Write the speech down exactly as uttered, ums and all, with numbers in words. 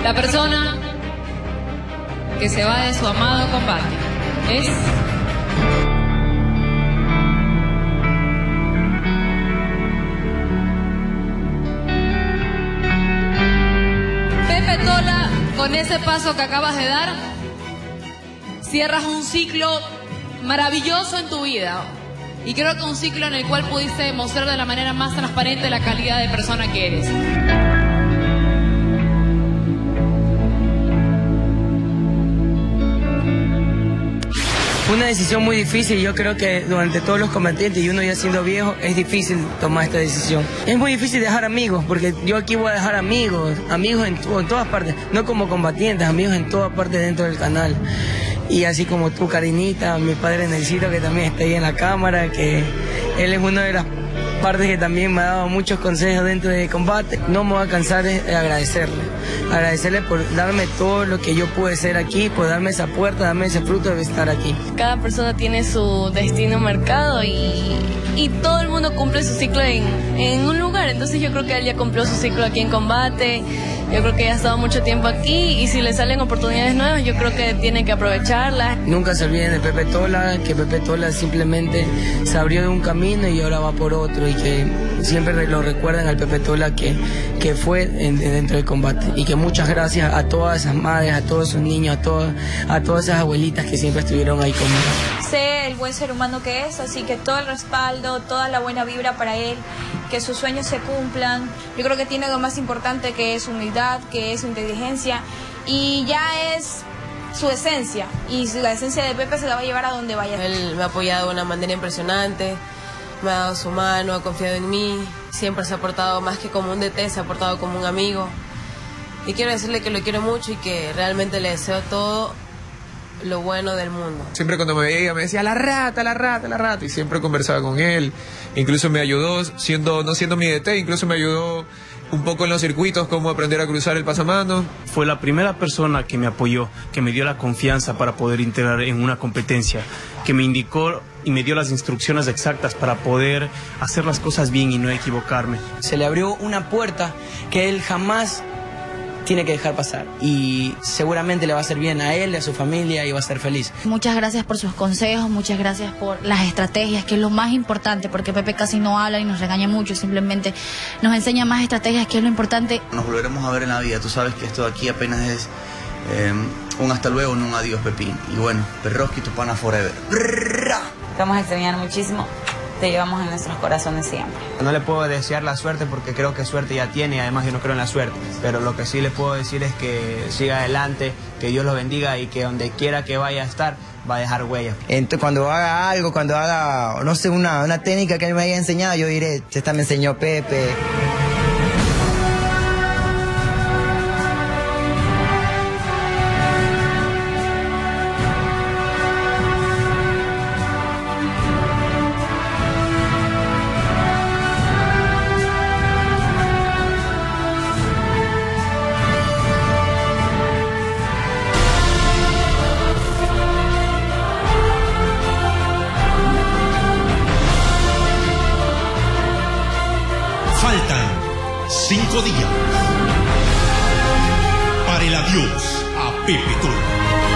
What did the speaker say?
La persona que se va de su amado combate es... Pepe Tola, con ese paso que acabas de dar, cierras un ciclo maravilloso en tu vida. Y creo que un ciclo en el cual pudiste demostrar de la manera más transparente la calidad de persona que eres. Una decisión muy difícil. Yo creo que durante todos los combatientes, y uno ya siendo viejo, es difícil tomar esta decisión. Es muy difícil dejar amigos, porque yo aquí voy a dejar amigos, amigos en, en todas partes, no como combatientes, amigos en todas partes dentro del canal. Y así como tú, Karinita, mi padre Nelsito, que también está ahí en la cámara, que él es una de las partes que también me ha dado muchos consejos dentro de combate. No me voy a cansar de agradecerle, agradecerle por darme todo lo que yo pude ser aquí, por darme esa puerta, darme ese fruto de estar aquí. Cada persona tiene su destino marcado y, y todo el mundo cumple su ciclo en, en un lugar. Entonces yo creo que él ya cumplió su ciclo aquí en combate. Yo creo que ya ha estado mucho tiempo aquí y si le salen oportunidades nuevas, yo creo que tiene que aprovecharlas. Nunca se olviden de Pepe Tola, que Pepe Tola simplemente se abrió de un camino y ahora va por otro, y que siempre lo recuerden al Pepe Tola que, que fue en, dentro del combate. Y que muchas gracias a todas esas madres, a todos esos niños, a todas, a todas esas abuelitas que siempre estuvieron ahí conmigo. Sé el buen ser humano que es, así que todo el respaldo, toda la buena vibra para él, que sus sueños se cumplan. Yo creo que tiene lo más importante, que es humildad, que es su inteligencia, y ya es su esencia, y la esencia de Pepe se la va a llevar a donde vaya. Él me ha apoyado de una manera impresionante, me ha dado su mano, ha confiado en mí, siempre se ha portado más que como un D T, se ha portado como un amigo. Y quiero decirle que lo quiero mucho y que realmente le deseo todo lo bueno del mundo. Siempre cuando me veía me decía, la rata, la rata, la rata, y siempre conversaba con él. Incluso me ayudó, siendo no siendo mi D T, incluso me ayudó un poco en los circuitos, cómo aprender a cruzar el pasamano. Fue la primera persona que me apoyó, que me dio la confianza para poder integrar en una competencia, que me indicó y me dio las instrucciones exactas para poder hacer las cosas bien y no equivocarme. Se le abrió una puerta que él jamás tiene que dejar pasar, y seguramente le va a hacer bien a él, a su familia, y va a ser feliz. Muchas gracias por sus consejos, muchas gracias por las estrategias, que es lo más importante, porque Pepe casi no habla y nos regaña mucho, simplemente nos enseña más estrategias, que es lo importante. Nos volveremos a ver en la vida, tú sabes que esto de aquí apenas es eh, un hasta luego, no un adiós, Pepín. Y bueno, Perroski, tu pana forever. Te vamos a extrañar muchísimo. Te llevamos en nuestros corazones siempre. No le puedo desear la suerte porque creo que suerte ya tiene, y además yo no creo en la suerte. Pero lo que sí le puedo decir es que siga adelante, que Dios lo bendiga y que donde quiera que vaya a estar, va a dejar huellas. Entonces, cuando haga algo, cuando haga, no sé, una, una técnica que él me haya enseñado, yo diré, esta me enseñó Pepe. Faltan cinco días para el adiós a Pepe Tola.